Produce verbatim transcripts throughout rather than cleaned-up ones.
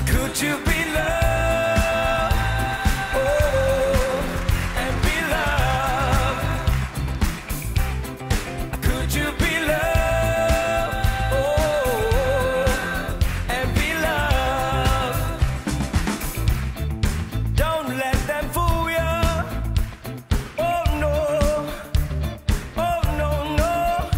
Could you be loved? Oh, and be loved. Could you be loved? Oh, and be loved. Don't let them fool you. Oh no. Oh no, no.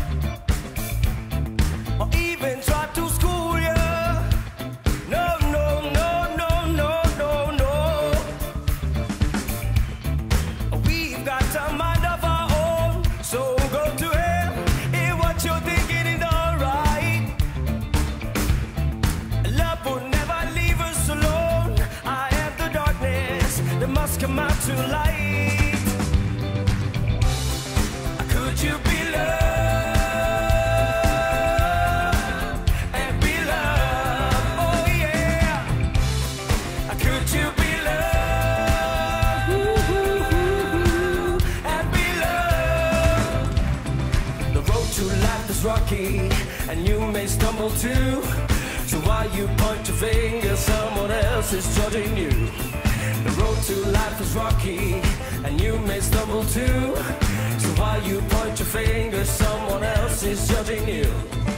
Or even try to school you. No, no, no, no, no, no, no. We've got a mind of our own, so go to hell if what you're thinking is alright. Love will never leave us alone. I am the darkness that must come out to light. Could you be loved and be loved? Oh yeah. Could you be loved and be loved? The road to life is rocky, and you may stumble too. So while you point your finger, someone else is judging you. The road to life is rocky, and you may stumble too. So while you point your finger, someone else is judging you.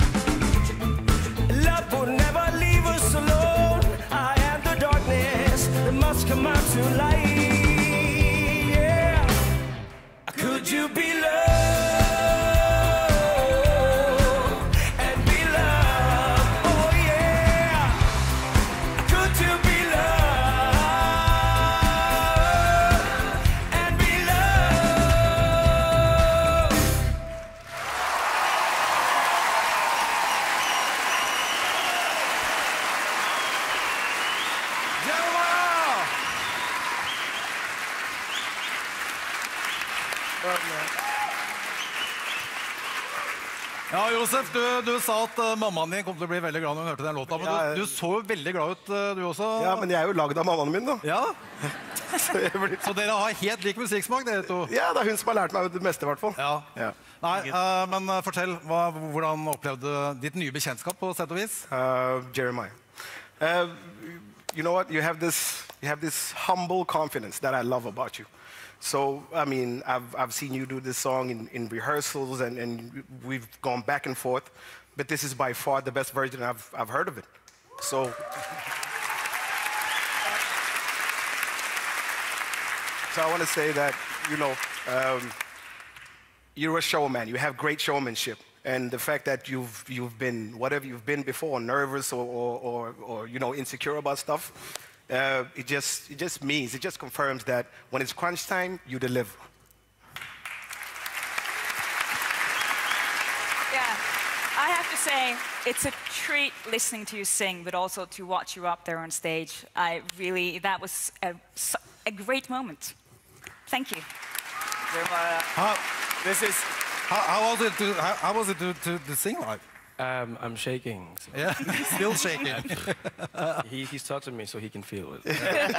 Love will never leave us alone. I am the darkness that must come out to light. Yeah. Could you be loved and be loved? Oh yeah. Could you be loved and be loved? Jeremiah! Ja, Josef, du, du sa at uh, mammaen din kom til å bli veldig glad når hun hørte den låta, men Ja, du, du så jo veldig glad ut, uh, du også. Ja, men jeg er jo laget av mammaen min, da. Ja? Så jeg blir... Så dere har helt lik musikksmak, dere to? Ja, det er hun som har lært meg det meste, i hvert fall. Ja. Ja. Nei, uh, men uh, fortell, hva, hvordan opplevde du ditt nye bekjentskap på sett og vis? Uh, Jeremiah. Uh, you know what? You have this, you have this humble confidence that I love about you. So, I mean, I've, I've seen you do this song in, in rehearsals, and, and we've gone back and forth, but this is by far the best version I've, I've heard of it. So, so I want to say that, you know, um, you're a showman. You have great showmanship. And the fact that you've, you've been, whatever you've been before, nervous or, or, or, or you know, insecure about stuff, uh, it, just, it just means, it just confirms that when it's crunch time, you deliver. Yeah, I have to say, it's a treat listening to you sing, but also to watch you up there on stage. I really, that was a, a great moment. Thank you. Jeremiah, How, this is... how, how was it to, how, how was it to, to, to sing live? Um, I'm shaking. So Yeah, still shaking. he, he's touching me so he can feel it.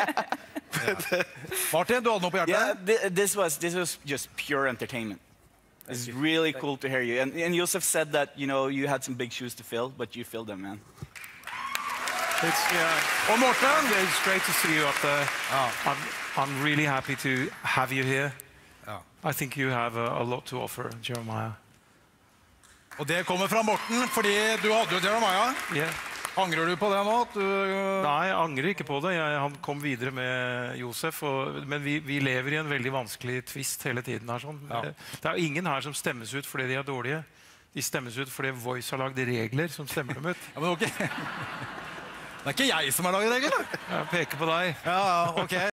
Martin, du hadde noe på hjertet? Yeah, th this was this was just pure entertainment. It's really cool to hear you. And, and Josef said that you know you had some big shoes to fill, but you filled them, man. It's, yeah, Og Morten? it's great to see you up there. Ja. I'm, I'm really happy to have you here. Ja. I think you have a, a lot to offer, Jeremiah. Og det kommer fra Morten, fordi du hadde jo Jeremiah. Yeah. Angrer du på det nå? At du, Nei, jeg angrer ikke på det. Jeg, han kom videre med Josef, og, men vi, vi lever i en veldig vanskelig tvist hele tiden her. Sånn. Ja. Det er ingen her som stemmes ut fordi de er dårlige. De stemmes ut fordi Voice har lagd regler som stemmer dem ut. ja, men ok. Det er ikke jeg som har laget regler. Jeg peker på deg. Ja, ok.